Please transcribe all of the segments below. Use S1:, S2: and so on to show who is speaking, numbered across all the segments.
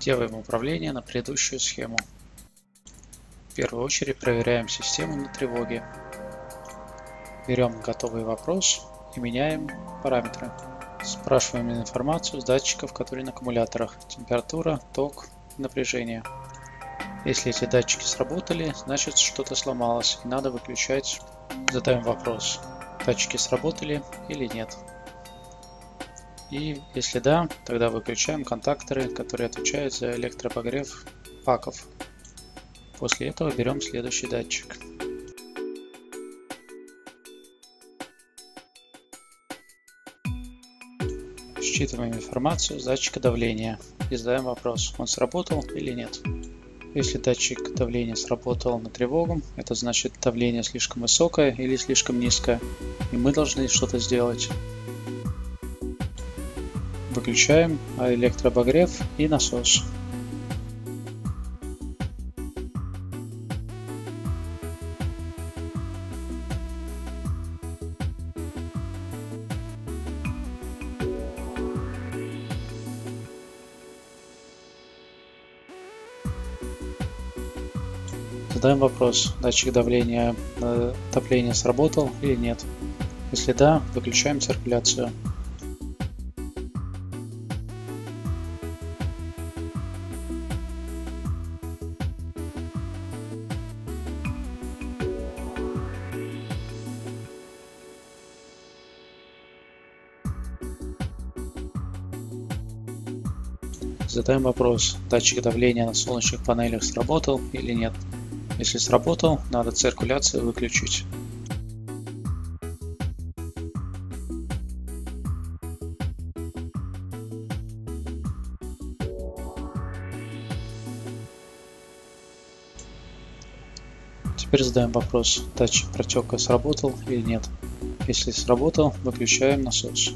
S1: Делаем управление на предыдущую схему. В первую очередь проверяем систему на тревоге. Берем готовый вопрос и меняем параметры. Спрашиваем информацию с датчиков, которые на аккумуляторах. Температура, ток, напряжение. Если эти датчики сработали, значит что-то сломалось и надо выключать. Задаем вопрос, датчики сработали или нет. И если да, тогда выключаем контакторы, которые отвечают за электрообогрев паков. После этого берем следующий датчик. Считываем информацию с датчика давления и задаем вопрос, он сработал или нет. Если датчик давления сработал на тревогу, это значит давление слишком высокое или слишком низкое, и мы должны что-то сделать. Выключаем электрообогрев и насос. Задаем вопрос, датчик давления отопления сработал или нет. Если да, выключаем циркуляцию. Задаем вопрос, датчик давления на солнечных панелях сработал или нет. Если сработал, надо циркуляцию выключить. Теперь задаем вопрос, датчик протека сработал или нет. Если сработал, выключаем насос.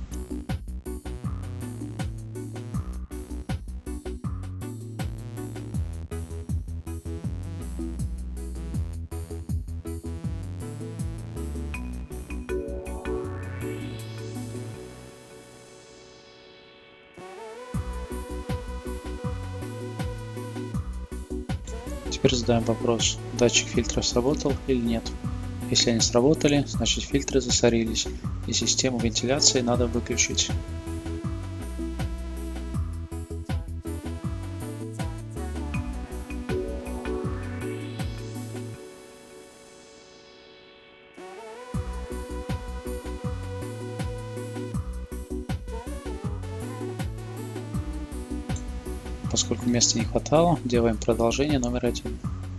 S1: Теперь задаем вопрос, датчик фильтров сработал или нет. Если они сработали, значит фильтры засорились и систему вентиляции надо выключить. Поскольку места не хватало, делаем продолжение номер 1.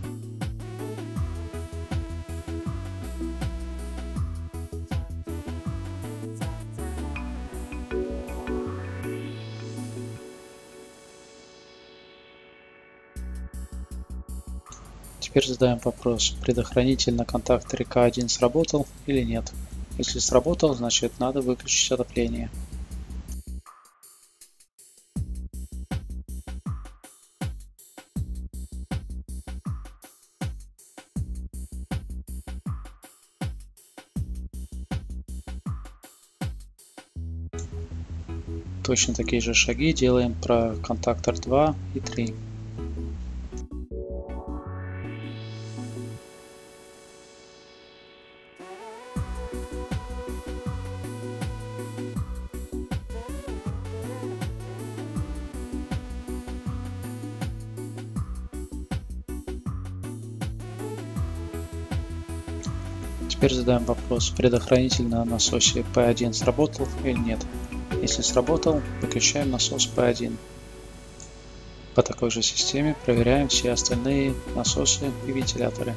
S1: Теперь задаем вопрос, предохранитель на контакторе К1 сработал или нет. Если сработал, значит надо выключить отопление. Точно такие же шаги делаем про контактор 2 и 3. Теперь задаем вопрос, предохранитель на насосе P1 сработал или нет. Если сработал, выключаем насос P1. По такой же системе проверяем все остальные насосы и вентиляторы.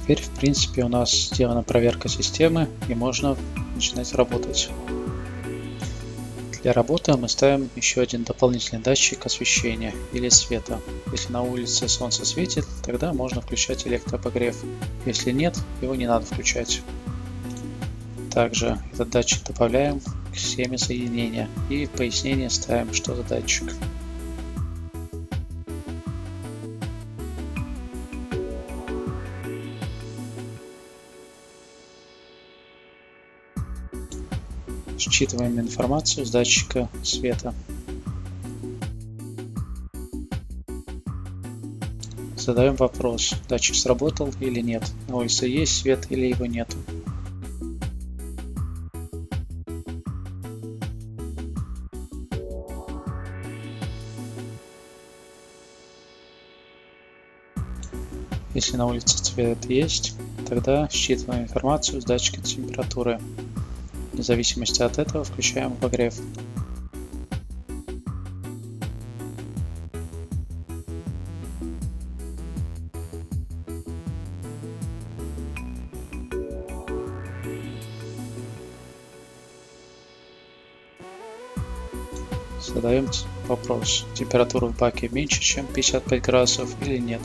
S1: Теперь, в принципе, у нас сделана проверка системы и можно начинать работать. Для работы мы ставим еще один дополнительный датчик освещения или света. Если на улице солнце светит, тогда можно включать электрообогрев. Если нет, его не надо включать. Также этот датчик добавляем к схеме соединения и в пояснение ставим, что за датчик. Считываем информацию с датчика света. Задаем вопрос, датчик сработал или нет, на улице есть свет или его нет. Если на улице свет есть, тогда считываем информацию с датчика температуры. В зависимости от этого включаем обогрев. Задаем вопрос, температура в баке меньше, чем 55 градусов или нет.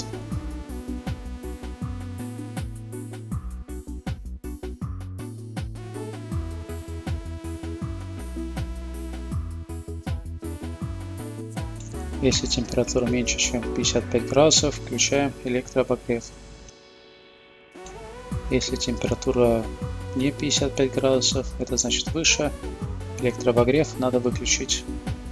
S1: Если температура меньше, чем 55 градусов, включаем электрообогрев. Если температура не 55 градусов, это значит выше, электрообогрев надо выключить.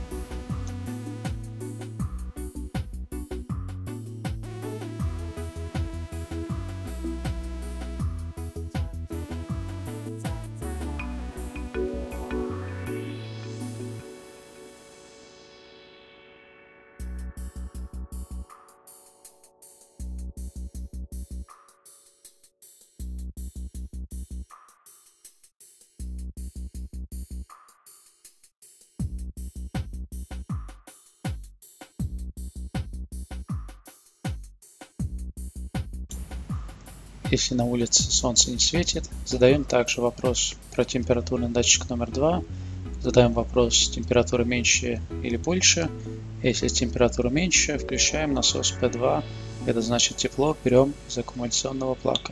S1: Если на улице солнце не светит, задаем также вопрос про температурный датчик номер 2. Задаем вопрос, температура меньше или больше. Если температура меньше, включаем насос P2. Это значит тепло берем из аккумуляционного бака.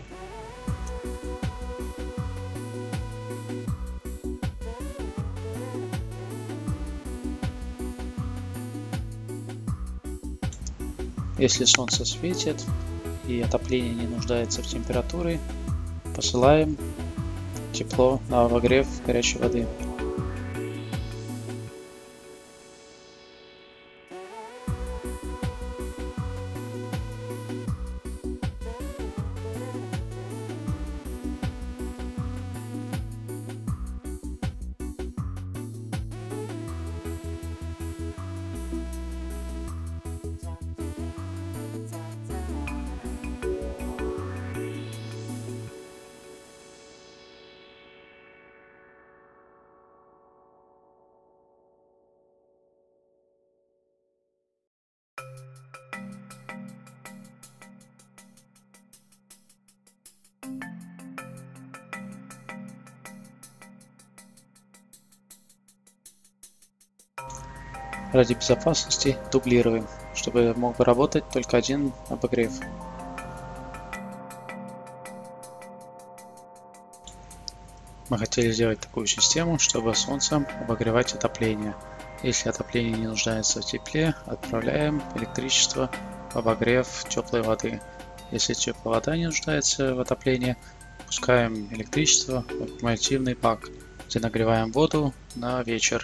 S1: Если солнце светит и отопление не нуждается в температуре, посылаем тепло на обогрев горячей воды. Ради безопасности дублируем, чтобы мог бы работать только один обогрев. Мы хотели сделать такую систему, чтобы солнцем обогревать отопление. Если отопление не нуждается в тепле, отправляем электричество в обогрев теплой воды. Если теплая вода не нуждается в отоплении, пускаем электричество в аккумулятивный бак, где нагреваем воду на вечер.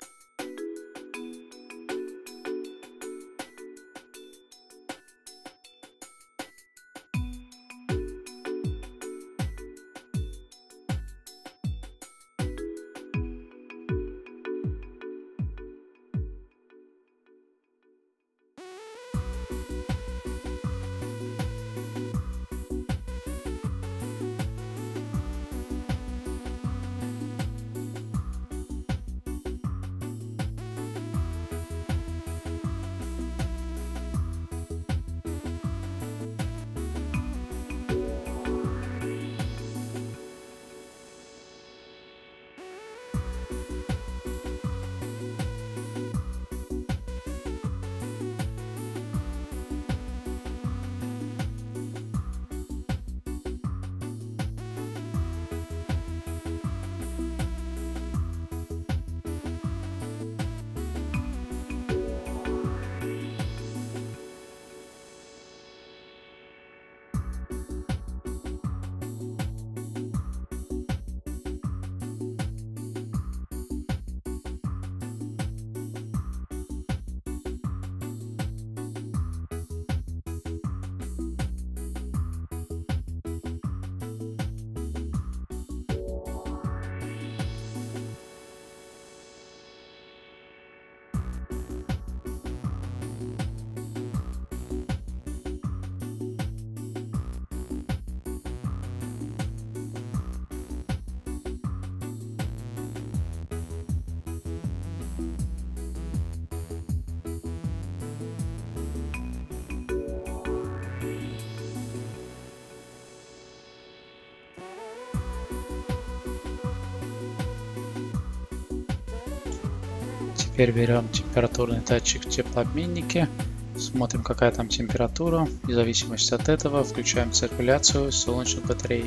S1: Теперь берем температурный датчик в теплообменнике, смотрим, какая там температура, и в зависимости от этого включаем циркуляцию солнечных батарей.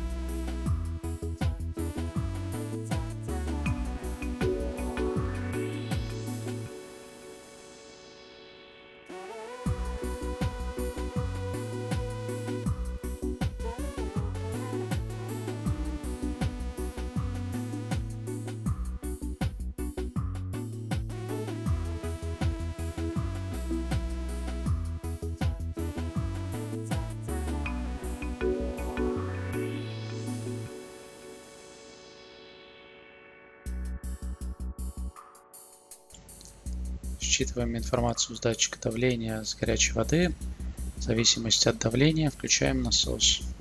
S1: Считываем информацию с датчика давления с горячей воды. В зависимости от давления включаем насос.